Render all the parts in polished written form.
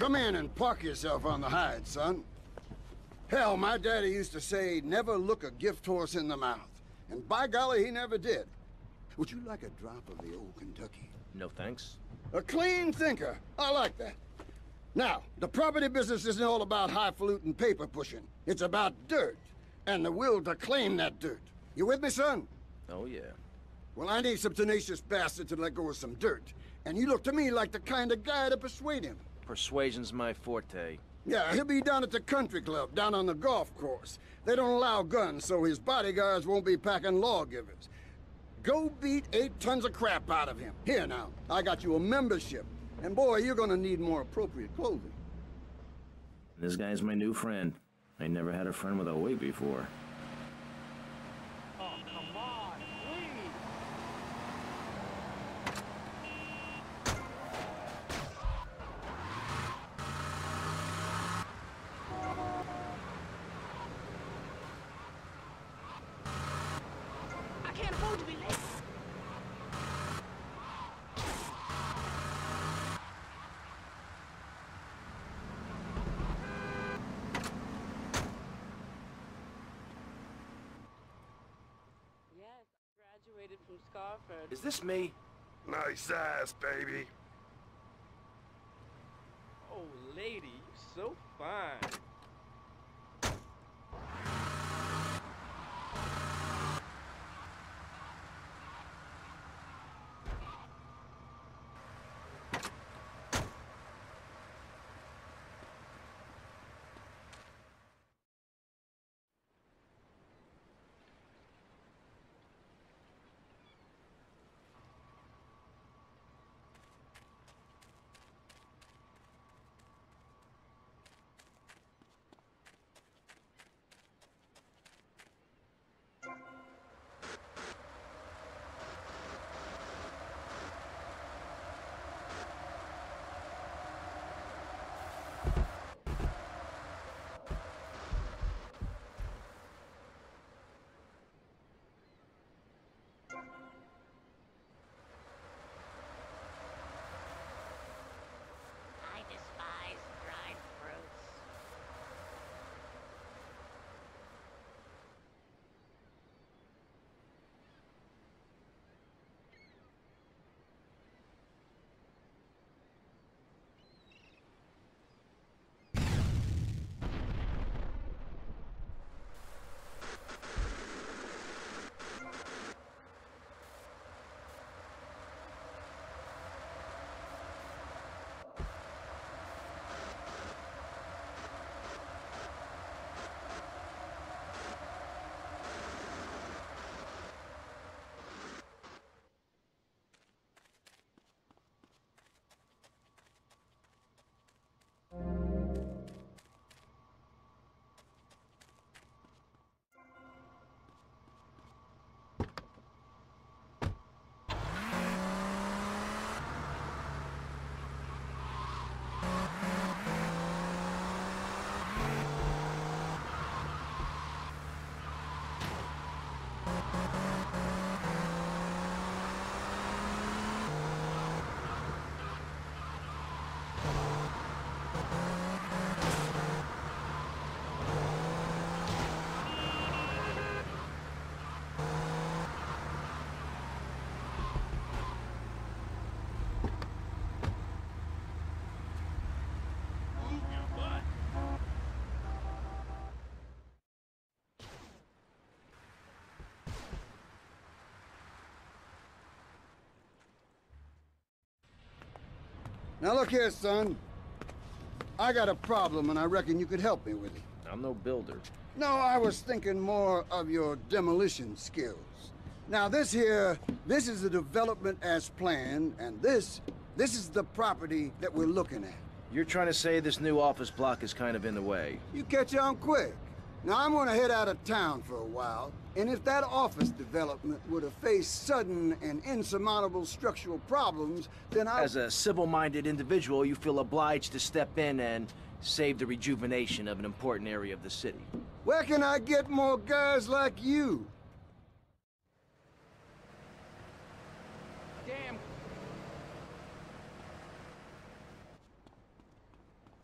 Come in and park yourself on the hide, son. Hell, my daddy used to say, never look a gift horse in the mouth. And by golly, he never did. Would you like a drop of the old Kentucky? No thanks. A clean thinker. I like that. Now, the property business isn't all about highfalutin paper pushing. It's about dirt, and the will to claim that dirt. You with me, son? Oh, yeah. Well, I need some tenacious bastard to let go of some dirt. And you look to me like the kind of guy to persuade him. Persuasion's my forte. Yeah, he'll be down at the country club, down on the golf course. They don't allow guns, so his bodyguards won't be packing lawgivers. Go beat 8 tons of crap out of him. Here now, I got you a membership. And boy, you're gonna need more appropriate clothing. This guy's my new friend. I never had a friend with a weight before. Oh, come on, please. I can't afford to be late. Yes, I graduated from Scarford. Is this me? Nice ass, baby. Oh, lady, you so fine. I despise dried fruits. Now look here, son. I got a problem, and I reckon you could help me with it. I'm no builder. No, I was thinking more of your demolition skills. Now this is the development as planned, and this is the property that we're looking at. You're trying to say this new office block is kind of in the way. You catch on quick. Now I'm gonna head out of town for a while, and if that office development were to face sudden and insurmountable structural problems, then As a civil-minded individual, you feel obliged to step in and save the rejuvenation of an important area of the city. Where can I get more guys like you? Damn.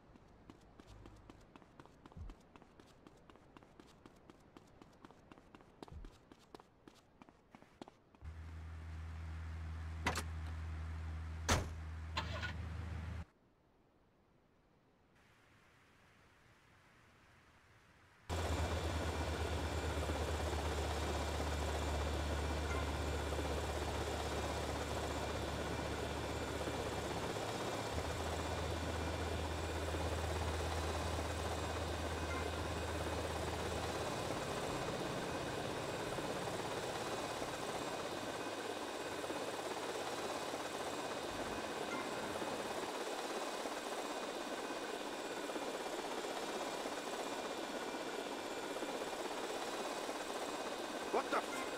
What the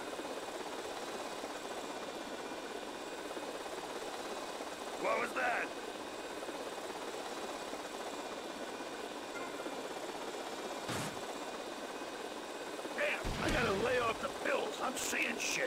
What was that? Damn, I gotta lay off the pills. I'm seeing shit.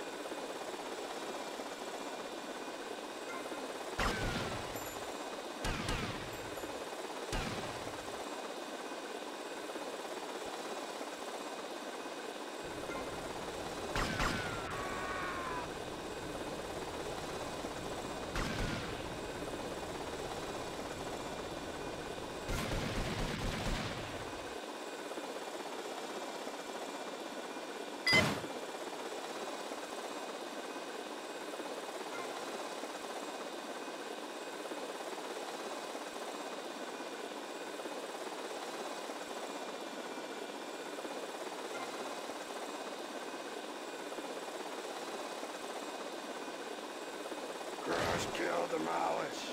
Crush, kill, demolish.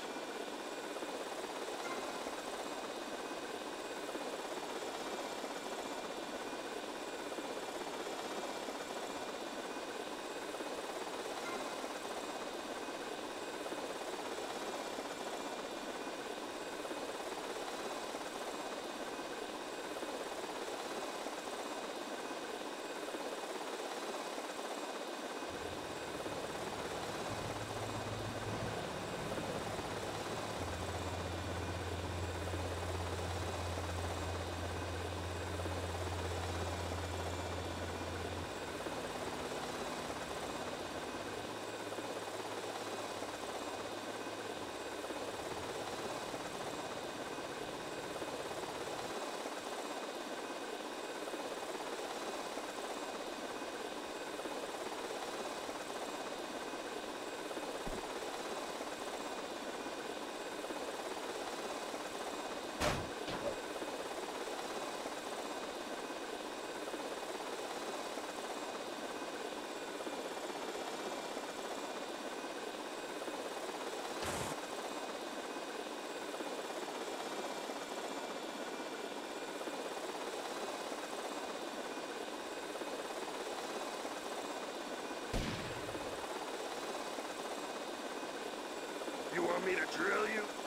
You want me to drill you?